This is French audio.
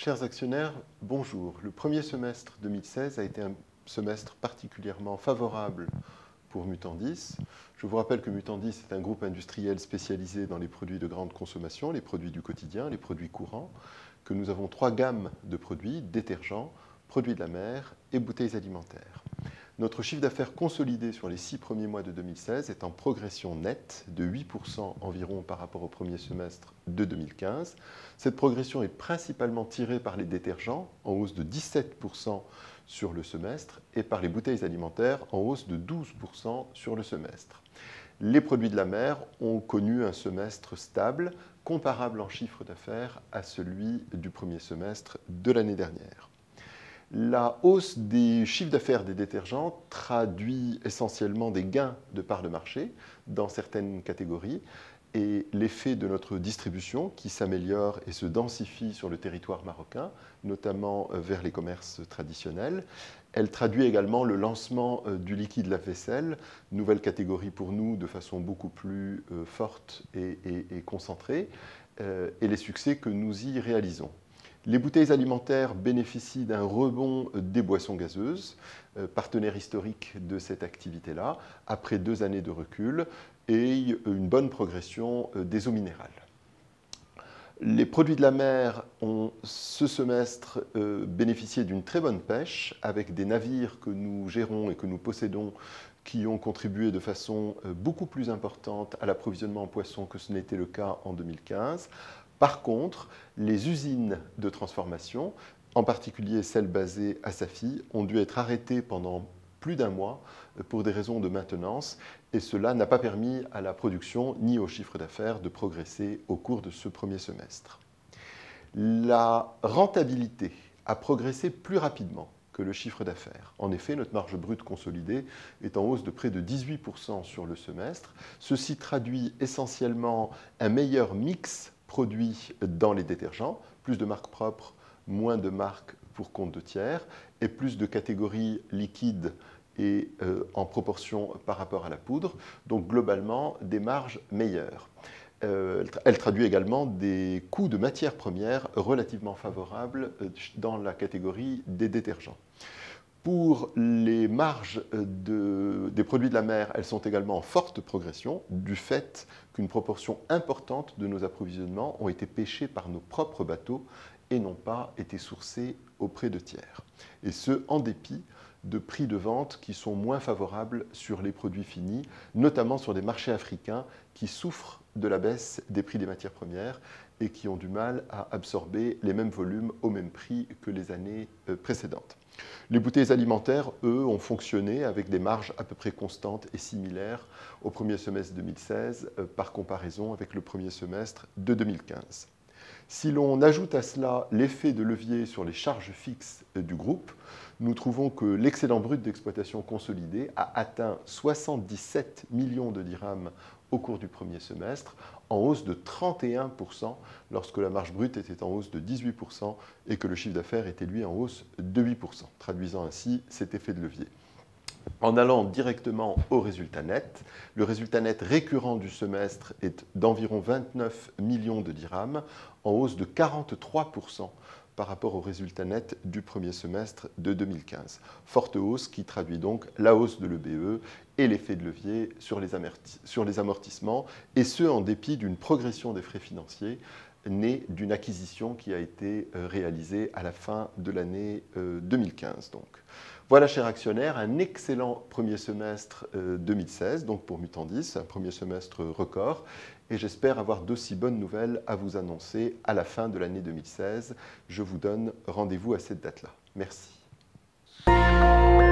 Chers actionnaires, bonjour. Le premier semestre 2016 a été un semestre particulièrement favorable pour Mutandis. Je vous rappelle que Mutandis est un groupe industriel spécialisé dans les produits de grande consommation, les produits du quotidien, les produits courants, que nous avons 3 gammes de produits, détergents, produits de la mer et bouteilles alimentaires. Notre chiffre d'affaires consolidé sur les 6 premiers mois de 2016 est en progression nette de 8% environ par rapport au premier semestre de 2015. Cette progression est principalement tirée par les détergents, en hausse de 17% sur le semestre, et par les bouteilles alimentaires, en hausse de 12% sur le semestre. Les produits de la mer ont connu un semestre stable, comparable en chiffre d'affaires à celui du premier semestre de l'année dernière. La hausse des chiffres d'affaires des détergents traduit essentiellement des gains de parts de marché dans certaines catégories et l'effet de notre distribution qui s'améliore et se densifie sur le territoire marocain, notamment vers les commerces traditionnels. Elle traduit également le lancement du liquide lave-vaisselle, nouvelle catégorie pour nous de façon beaucoup plus forte et concentrée, et les succès que nous y réalisons. Les bouteilles alimentaires bénéficient d'un rebond des boissons gazeuses, partenaire historique de cette activité-là, après 2 années de recul, et une bonne progression des eaux minérales. Les produits de la mer ont ce semestre bénéficié d'une très bonne pêche, avec des navires que nous gérons et que nous possédons qui ont contribué de façon beaucoup plus importante à l'approvisionnement en poissons que ce n'était le cas en 2015. Par contre, les usines de transformation, en particulier celles basées à Safi, ont dû être arrêtées pendant plus d'1 mois pour des raisons de maintenance et cela n'a pas permis à la production ni au chiffre d'affaires de progresser au cours de ce premier semestre. La rentabilité a progressé plus rapidement que le chiffre d'affaires. En effet, notre marge brute consolidée est en hausse de près de 18% sur le semestre. Ceci traduit essentiellement un meilleur mix produit dans les détergents, plus de marques propres, moins de marques pour compte de tiers, et plus de catégories liquides et en proportion par rapport à la poudre, donc globalement des marges meilleures. Elle traduit également des coûts de matières premières relativement favorables dans la catégorie des détergents. Pour les marges des produits de la mer, elles sont également en forte progression du fait qu'une proportion importante de nos approvisionnements ont été pêchés par nos propres bateaux et n'ont pas été sourcés auprès de tiers. Et ce, en dépit de prix de vente qui sont moins favorables sur les produits finis, notamment sur des marchés africains qui souffrent de la baisse des prix des matières premières et qui ont du mal à absorber les mêmes volumes au même prix que les années précédentes. Les bouteilles alimentaires, eux, ont fonctionné avec des marges à peu près constantes et similaires au premier semestre 2016 par comparaison avec le premier semestre de 2015. Si l'on ajoute à cela l'effet de levier sur les charges fixes du groupe, nous trouvons que l'excédent brut d'exploitation consolidé a atteint 77 millions de dirhams au cours du premier semestre, en hausse de 31% lorsque la marge brute était en hausse de 18% et que le chiffre d'affaires était lui en hausse de 8%, traduisant ainsi cet effet de levier. En allant directement au résultat net, le résultat net récurrent du semestre est d'environ 29 millions de dirhams, en hausse de 43% par rapport au résultat net du premier semestre de 2015. Forte hausse qui traduit donc la hausse de l'EBE et l'effet de levier sur les amortissements, et ce en dépit d'une progression des frais financiers née d'une acquisition qui a été réalisée à la fin de l'année 2015. Donc. Voilà, chers actionnaires, un excellent premier semestre 2016, donc pour Mutandis, un premier semestre record, et j'espère avoir d'aussi bonnes nouvelles à vous annoncer à la fin de l'année 2016. Je vous donne rendez-vous à cette date-là. Merci.